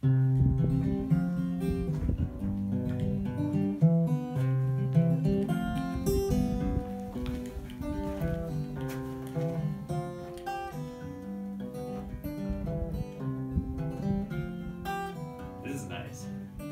This is nice.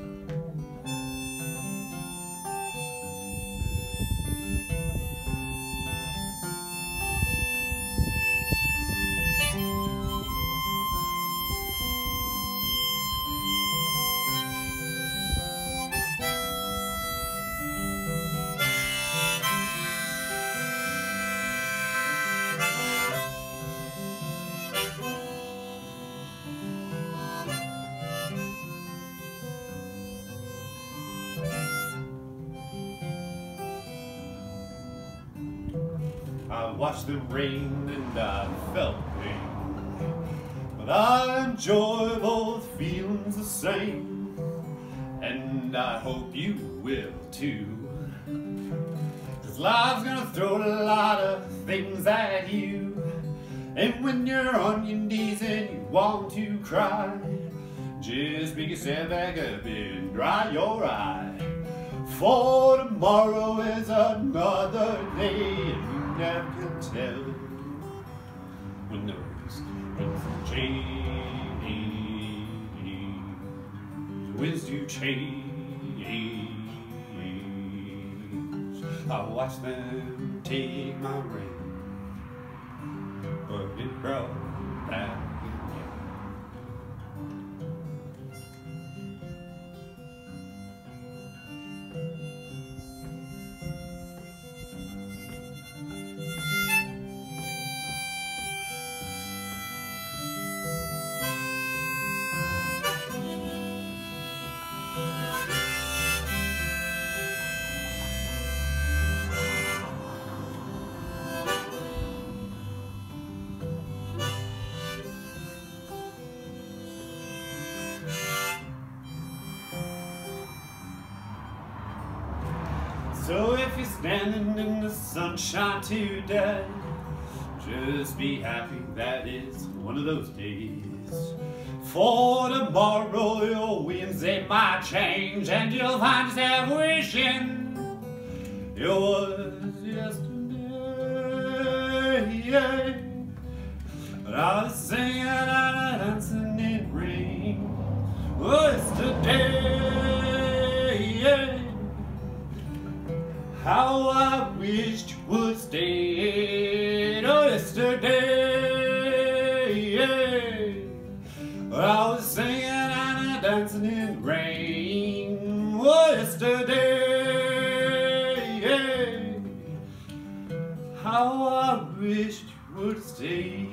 I watched the rain and I felt pain, but I enjoy both feelings the same, and I hope you will too. 'Cause life's gonna throw a lot of things at you, and when you're on your knees and you want to cry, just pick yourself back up and dry your eye. For tomorrow is another day, and you never can tell when those things change. Winds do change. I watch them take my rain, but it brought back. So if you're standing in the sunshine today, just be happy that it's one of those days. For tomorrow your winds, they might change, and you'll find yourself wishing it was yesterday. But I was singing and dancing in rain. Oh, it's today. How I wished you would stay. Oh, yesterday. I was singing and dancing in the rain. Oh, yesterday. How I wished you would stay.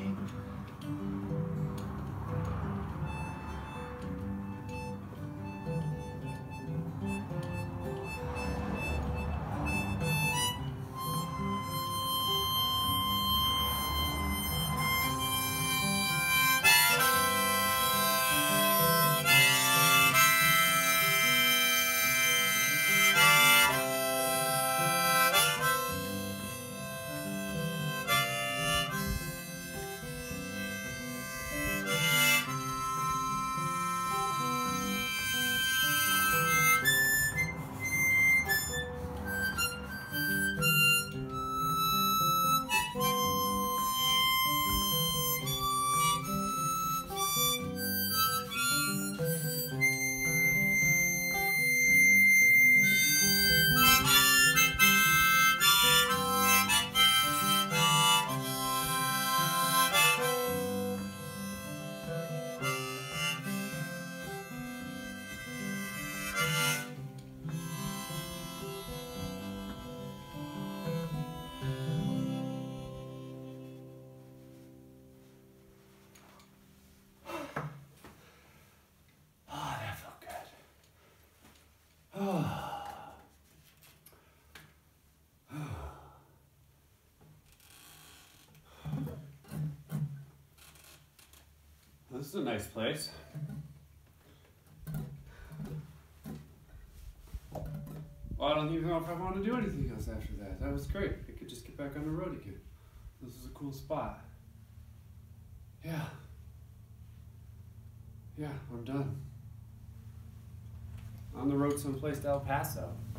This is a nice place. Well, I don't even know if I want to do anything else after that. That was great. I could just get back on the road again. This is a cool spot. Yeah. Yeah, I'm done. on the road someplace to El Paso.